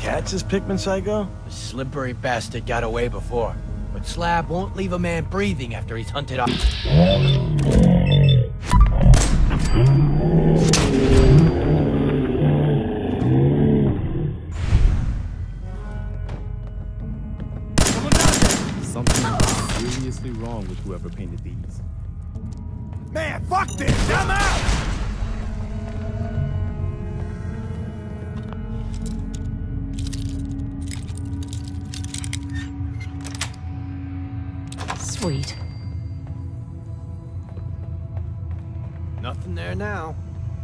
catch this Pikmin psycho? The slippery bastard got away before, but Slab won't leave a man breathing after he's hunted up. Something is seriously wrong with whoever painted these. Man, fuck this! I'm out! Sweet. Nothing there now.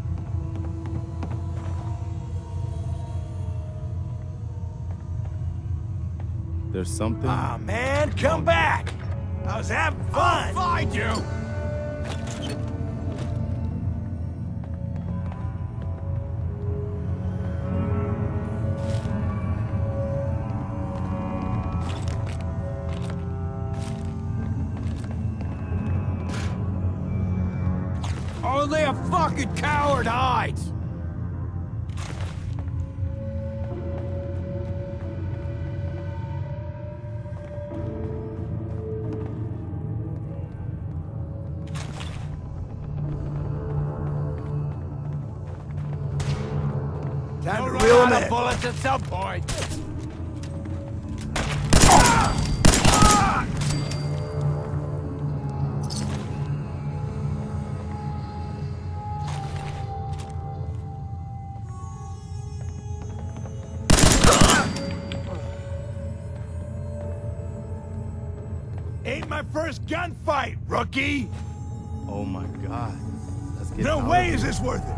There's something. Ah, man, come back! I was having fun! I'll find you! Only a fucking coward hides! Time to We'll reel run him out in. of bullets at some point. Ain't my first gunfight, rookie! Oh my god. Let's get No out way of is here. this worth it!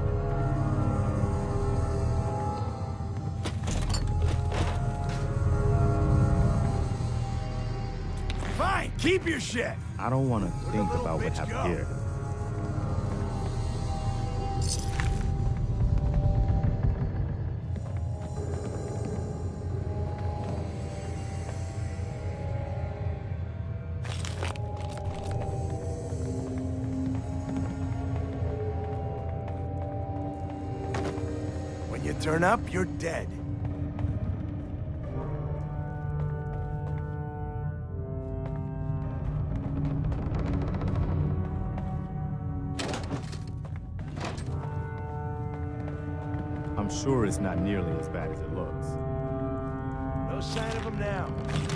Fine, keep your shit! I don't want to think little about what bitch happened go? here. When you turn up, you're dead. I'm sure it's not nearly as bad as it looks. No sign of him now.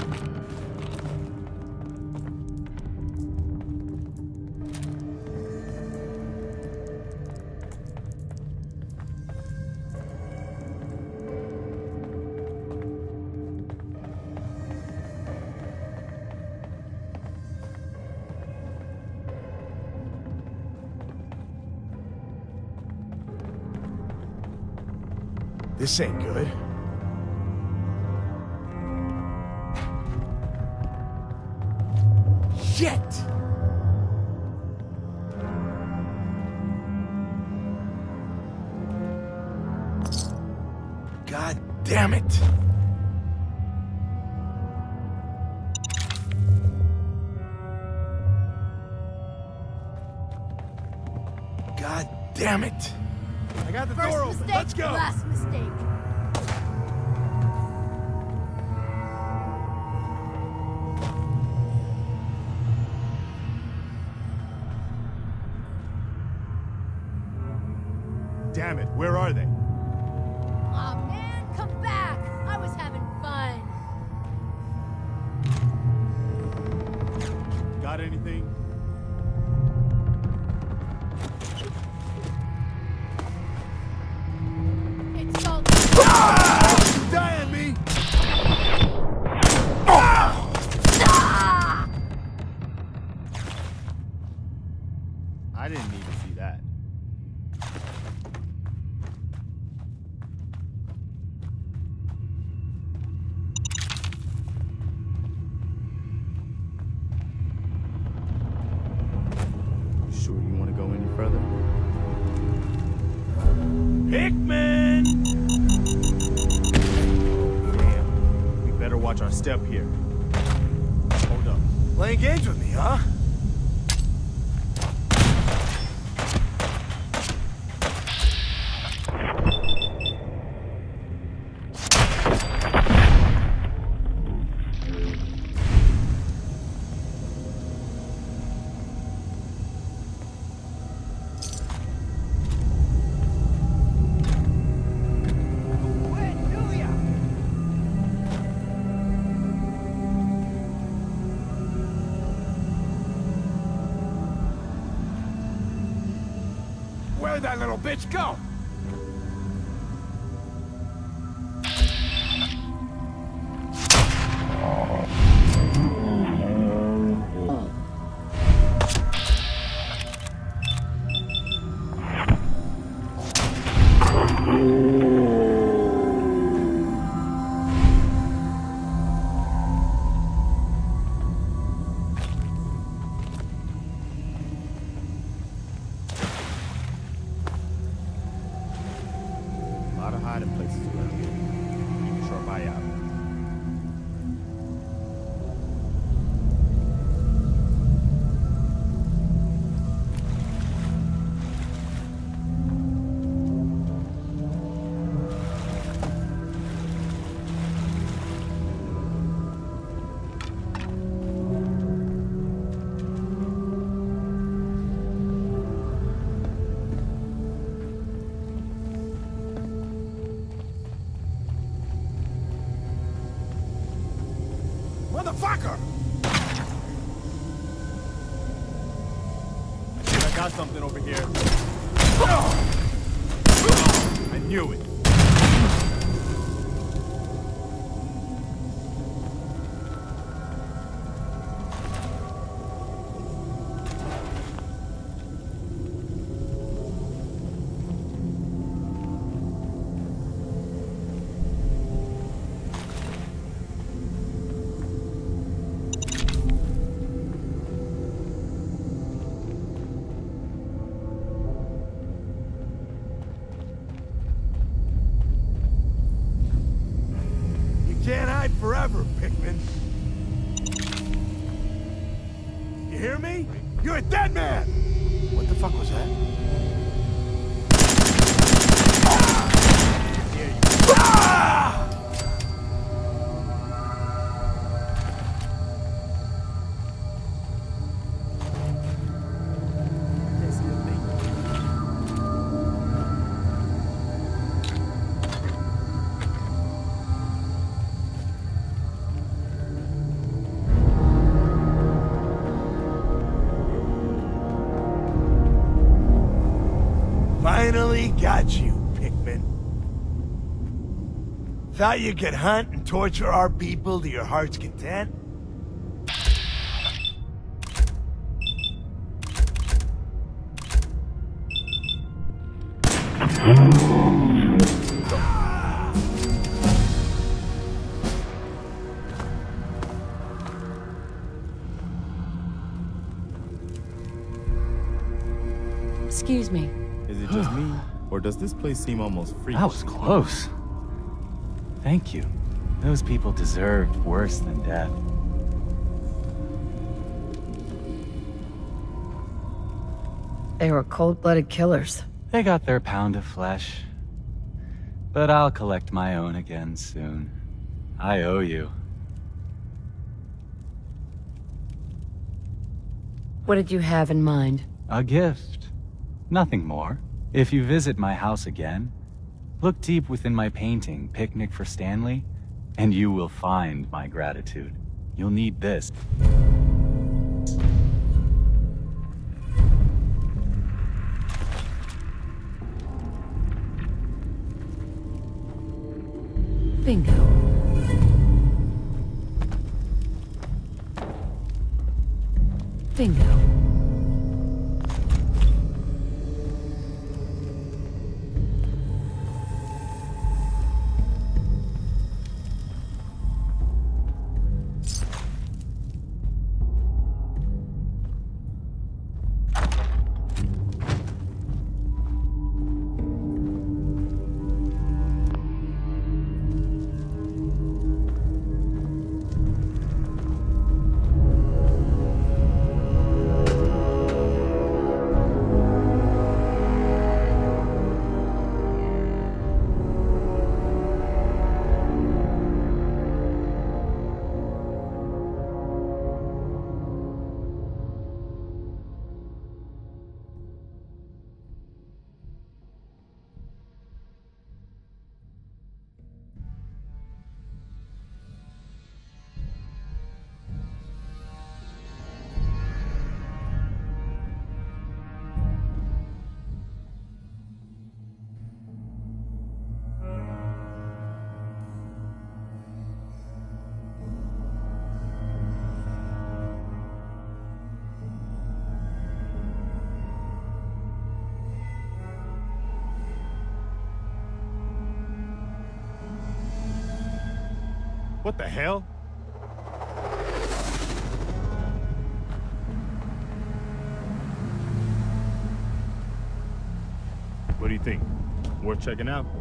This ain't good. Shit! God damn it! God damn it! I got the First door open. mistake, Let's go! last mistake. Damn it, where are they? Aw, man, come back. I was having fun. Got anything? It's called... Die on me! Ah! I didn't need to see that. Sure you want to go any further? Pikmin! Damn. We better watch our step here. Hold up. Playing games with me, huh? Where'd that little bitch go? A lot of hiding places around here. Keep a sharp eye out. Motherfucker! I got something over here. I knew it. Can't hide forever, Pickman. You hear me? You're a dead man! What the fuck was that? Ah! That's a good thing. Finally got you, Pickman. Thought you could hunt and torture our people to your heart's content? Excuse me. Is it just me? Or does this place seem almost freakish? That was close. Thank you. Those people deserved worse than death. They were cold-blooded killers. They got their pound of flesh. But I'll collect my own again soon. I owe you. What did you have in mind? A gift. Nothing more. If you visit my house again, look deep within my painting, Picnic for Stanley, and you will find my gratitude. You'll need this. Bingo. Bingo. What the hell? What do you think? Worth checking out?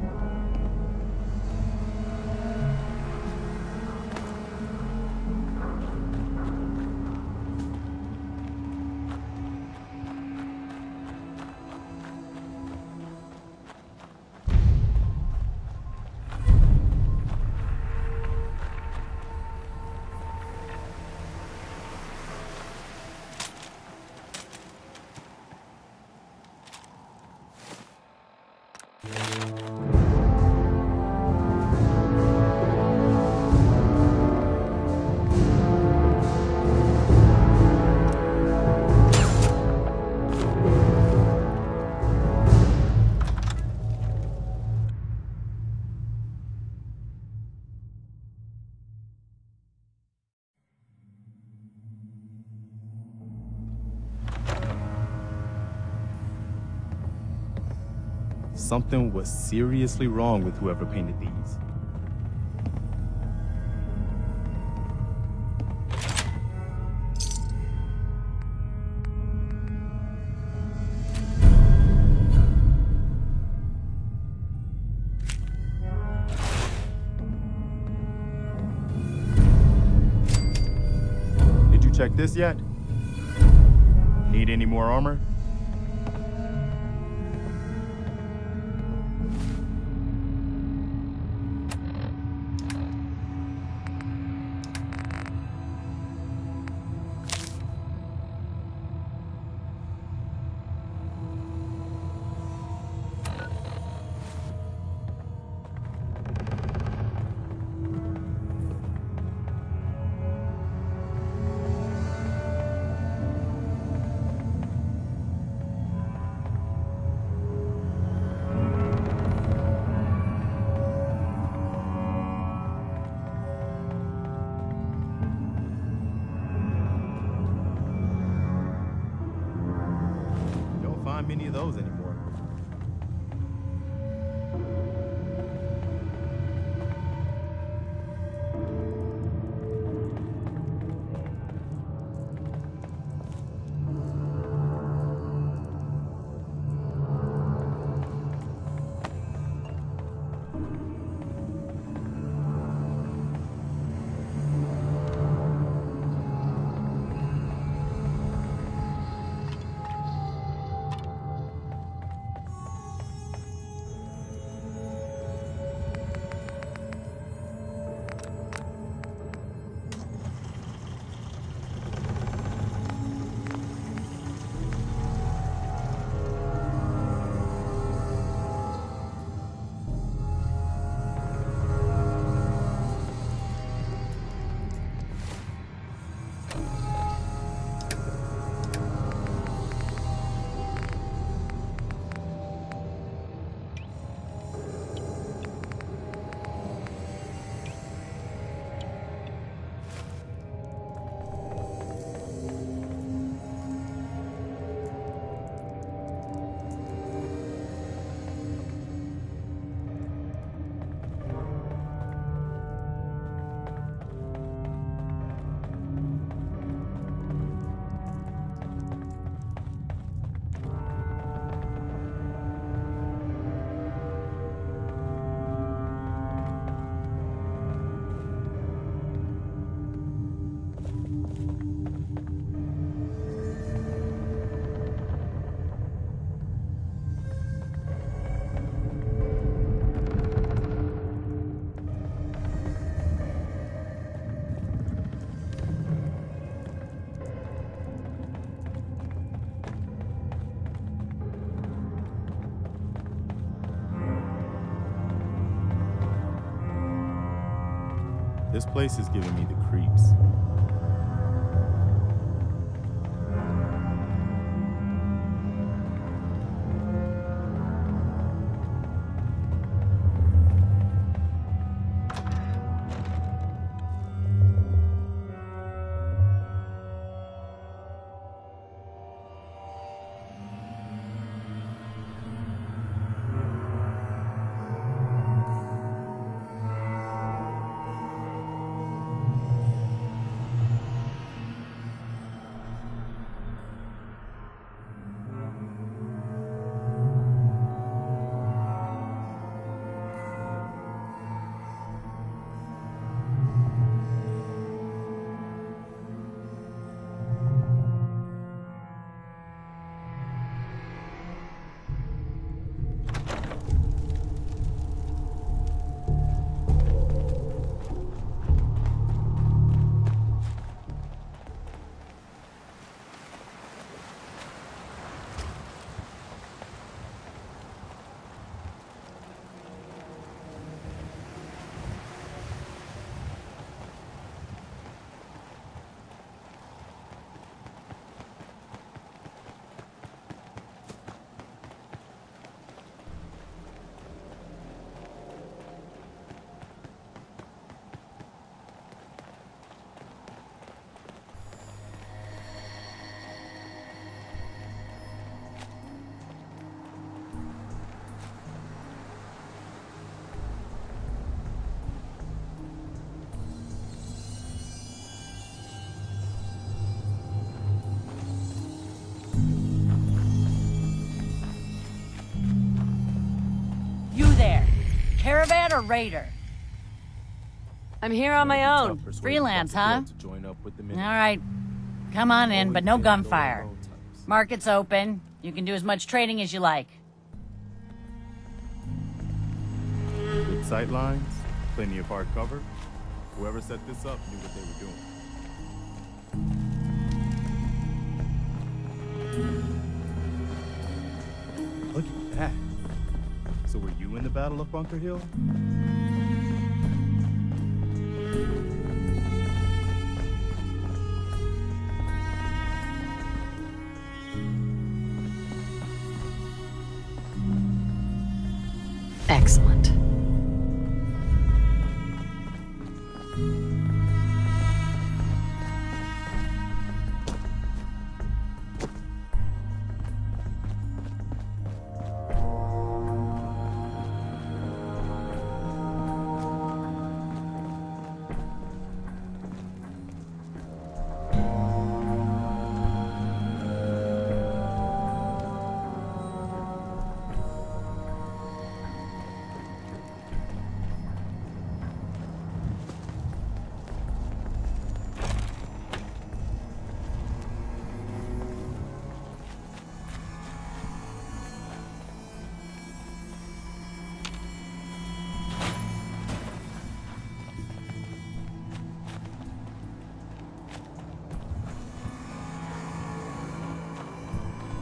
Something was seriously wrong with whoever painted these. Did you check this yet? Need any more armor? Many of those anymore. This place is giving me the creeps. Servant or raider? I'm here on my own. Freelance, huh? To join up with the All right. Come on in, but no gunfire. Market's open. You can do as much trading as you like. Good sight lines, plenty of hard cover. Whoever set this up knew what they were doing. Look at that. So were you in the Battle of Bunker Hill? Excellent.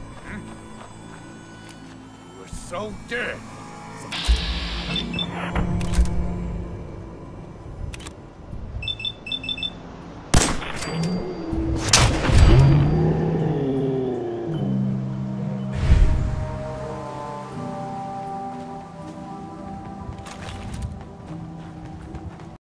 We're so dead.